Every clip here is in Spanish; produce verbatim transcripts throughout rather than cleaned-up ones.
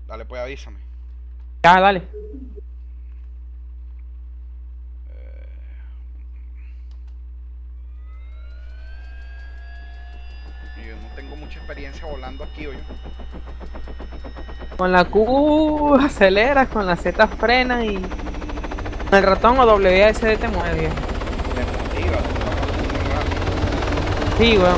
Dale, pues avísame. Ya, dale. Yo no tengo mucha experiencia volando aquí, oye. Con la Q aceleras, con la Z frena y con el ratón o W A S D te mueves. Te motiva, te vas muy rápido. Sí, weón.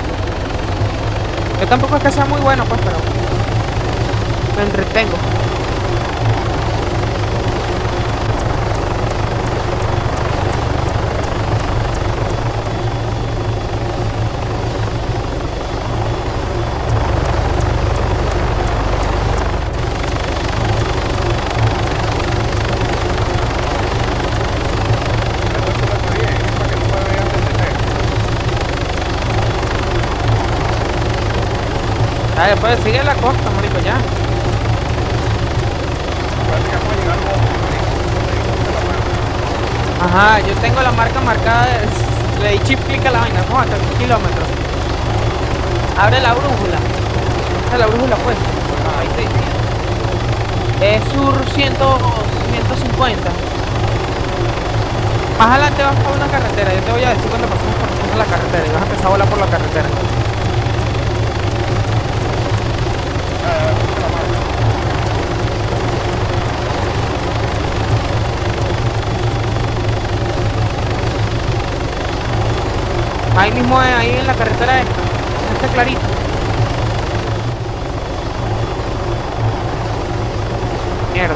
Yo tampoco es que sea muy bueno, pues, pero me entretengo. Esto está bien, es para que no me veas desde lejos. Ah, después sigue la costa, marico, ya. Parece que vamos a llegar al bosque, marico. Te digo de la mano. Ajá, yo tengo la marca marcada. de- Le di chip clic a la vaina, no, hasta un kilómetro. Abre la brújula. Abre la brújula, pues. Ah, Ahí te dice. Es sur cien, ciento cincuenta. Más adelante vas por una carretera. Yo te voy a decir cuando pasemos por encima de la carretera y vas a empezar a volar por la carretera. ya, ya, puse la mano. Ahí mismo, eh, ahí en la carretera esta. Está clarito. Mierda.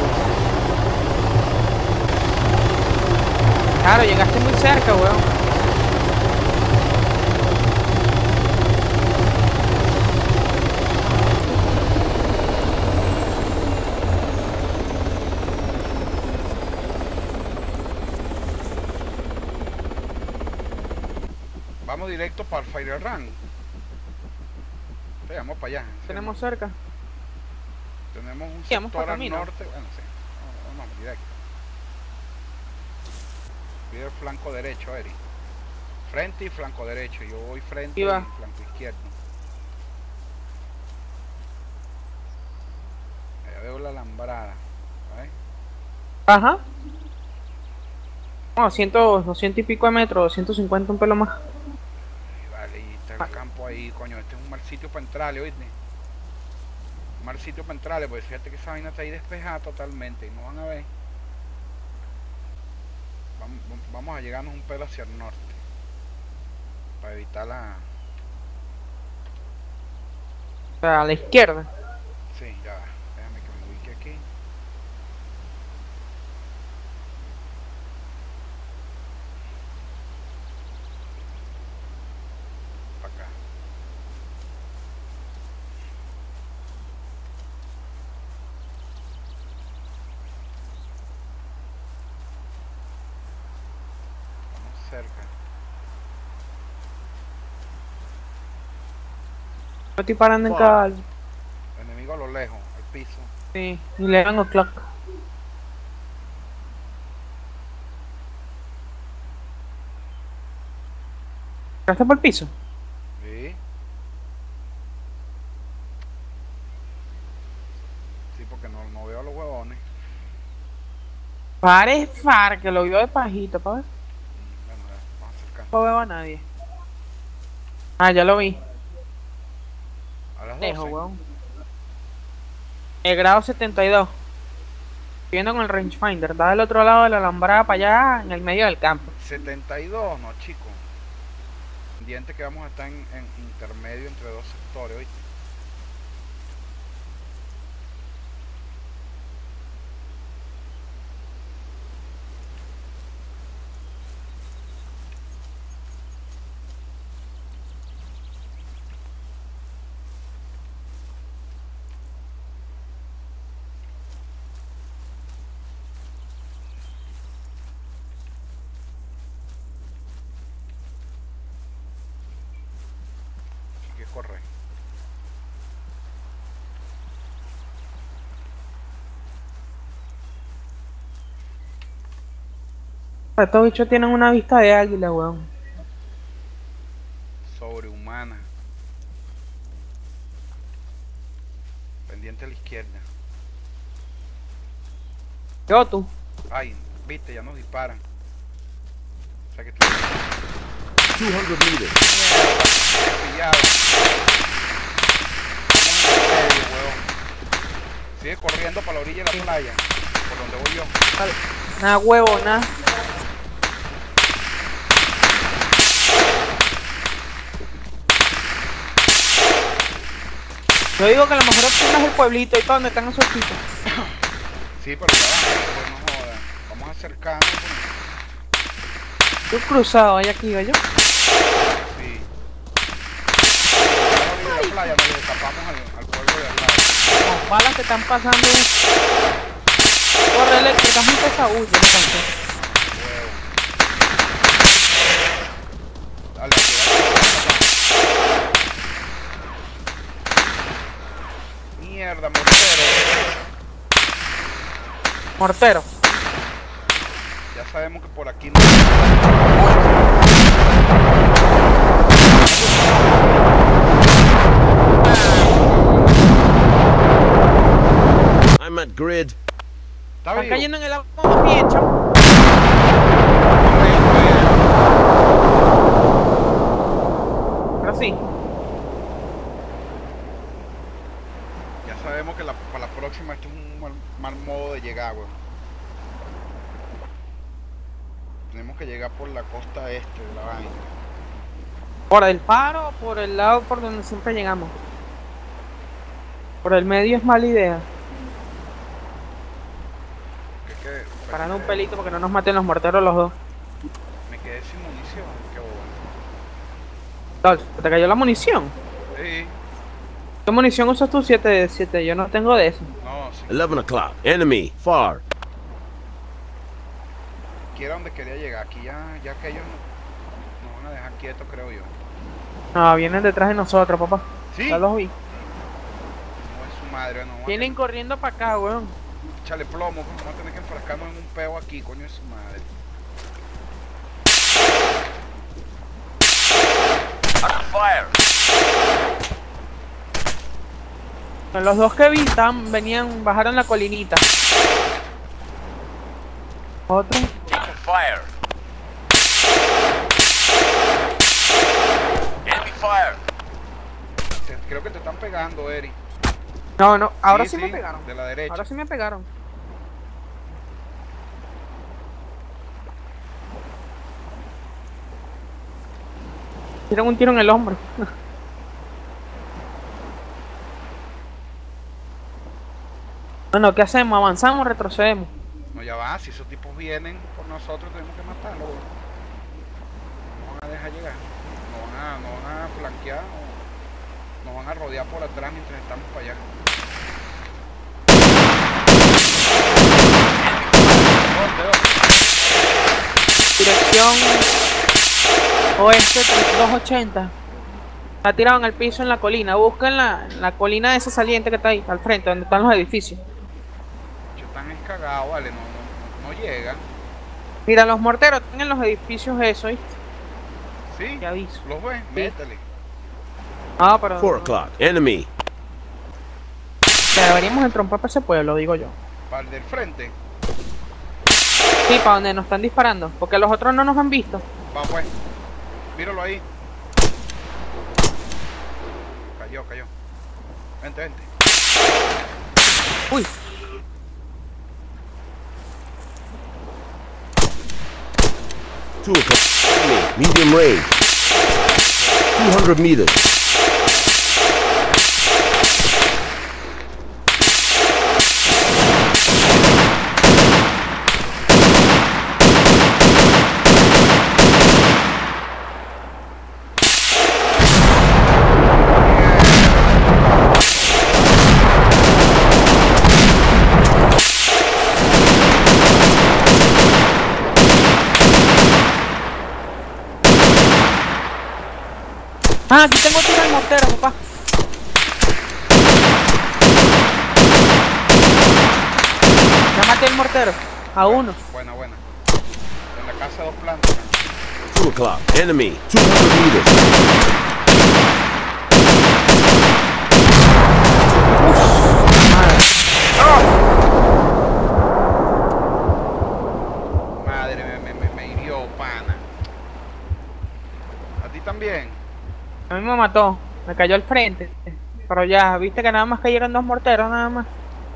Claro, llegaste muy cerca, weón. Vamos directo para el Fire Run. Sí, vamos para allá. Sí, Tenemos no. cerca. Tenemos un Sí, vamos sector para al camino. norte. Bueno, sí. Vamos, vamos directo. Pide el flanco derecho, Eri. Frente y flanco derecho. Yo voy frente Ahí y va. flanco izquierdo. Allá veo la alambrada. ¿Vale? Ajá. No, cien, doscientos y pico de metros, doscientos cincuenta, un pelo más. Y vale, y está Ah, el campo ahí, coño. Este es un mal sitio para entrarle, ¿oíste? Un mal sitio para entrarle, porque fíjate que esa vaina está ahí despejada totalmente. Y no van a ver. Vamos, vamos a llegarnos un pelo hacia el norte. Para evitar la... o sea, a la izquierda. Sí, ya va. Déjame que me ubique aquí. Para acá. Estamos cerca. Yo estoy parando en Fuck. cada. Enemigo a lo lejos, al piso. Sí, y le dan clock. ¿Entraste por el piso? Sí. Sí, porque no, no veo a los huevones. Pare, far, que lo vio de pajito, pa' ver. Mm, Bueno, ya, vamos acercando. No veo a nadie. Ah, ya lo vi. A las Lejos, doce. weón. El grado setenta y dos. Estoy viendo con el rangefinder. Está del otro lado de la alambrada para allá, en el medio del campo. setenta y dos, no, chico. Pendiente que vamos a estar en, en intermedio entre dos sectores, ¿oíste? Así que corre. Estos bichos tienen una vista de águila, weón. Sobrehumana. Pendiente a la izquierda. Yo, tú. Ay, viste, ya nos disparan. O sea que tú... two hundred meters. Pillado. Estamos en el medio, huevón. Sigue corriendo para la orilla de la playa. Por donde voy yo. Vale. Nada, huevo, nada. Yo digo que la mejor opción es el pueblito, ahí para donde están esos chicos. Sí, pero ya va, pues no jodas. Vamos acercando. Yo cruzado, ahí aquí iba yo. Sí. A la orilla de la playa nos le escapamos al, al pueblo de al lado. Las balas que están pasando. Corre eléctrica, muy pesaúlla, entonces. Huevo. Dale, aquí, mierda, mortero. Mortero. Ya sabemos que por aquí no. I'm at grid. Está Están vivo. cayendo en el agua bien, chamo. Ahora sí. Ya sabemos que la, para la próxima esto es un mal, mal modo de llegar, weón. Tenemos que llegar por la costa este de la vaina. ¿Por el faro o por el lado por donde siempre llegamos? Por el medio es mala idea. Que, que, Parando un pelito porque no nos maten los morteros los dos. Me quedé sin munición, qué bobo. Dol, ¿te cayó la munición? Sí, ¿Qué munición usas tú? siete de siete, yo no tengo de eso. no, sí. eleven o'clock. Enemy. Far. Aquí era donde quería llegar. Aquí ya, ya que ellos no- nos van a dejar quietos, creo yo. No, vienen detrás de nosotros, papá. Sí. Ya los vi. No es su madre, no. Vienen corriendo para acá, weón. Échale plomo, pues, vamos a tener que enfrascarnos en un peo aquí, coño de su madre. Under fire. Los dos que vi estaban, venían, bajaron la colinita. Otro. Taking fire. Enemy fire. Te- creo que te están pegando, Eri. No, no, ahora sí, me pegaron. De la derecha. Ahora sí me pegaron. Tiran un tiro en el hombro. Bueno, ¿qué hacemos? ¿Avanzamos o retrocedemos? No, ya va, si esos tipos vienen por nosotros, tenemos que matarlos, weón. No van a dejar llegar. No van a, no van a flanquear o nos van a rodear por atrás mientras estamos para allá. ¿Dónde, dónde? Dirección oeste treinta y dos ochenta. La tiraron al piso en la colina. Busquen la, la colina de esa saliente que está ahí, al frente, donde están los edificios. Yo tan escagado, vale, no, no, no llega. Mira, los morteros están en los edificios esos, ¿viste? ¿Sí? Te aviso. ¿Los ves? Métele. Ah, pero four o'clock. Enemy. que deberíamos entrompar para ese pueblo, digo yo. Para el del frente. Sí, para donde nos están disparando, porque los otros no nos han visto. Va pues. Míralo ahí. Cayó, cayó. Vente, vente. Uy, Two o'clock. Enemy. Medium range. two hundred meters. ah, aquí tengo tiro al mortero, papá. Ya maté el mortero, a uno. Buena, buena. En la casa de dos plantas. Two o'clock. Enemy. two hundred meters. mató. Me cayó al frente. Pero ya, viste que nada más cayeron dos morteros, nada más.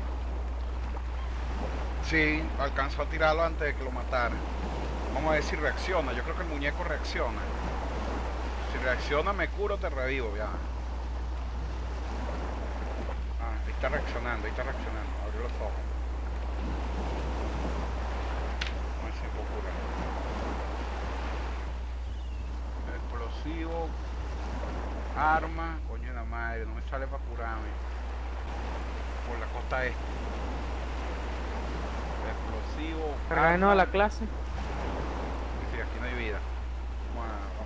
Sí, alcanzó a tirarlo antes de que lo matara. Vamos a ver si reacciona. Yo creo que el muñeco reacciona. Si reacciona me curo, te revivo, ya. Ah, ahí está reaccionando, ahí está reaccionando. Abrió los ojos. Vamos a ver si me puedo curar. Explosivo. Arma. Coño de la madre, no me sale para curarme. Por la costa este. Explosivo. Carga de nuevo la clase. Sí, aquí no hay vida. Vamos a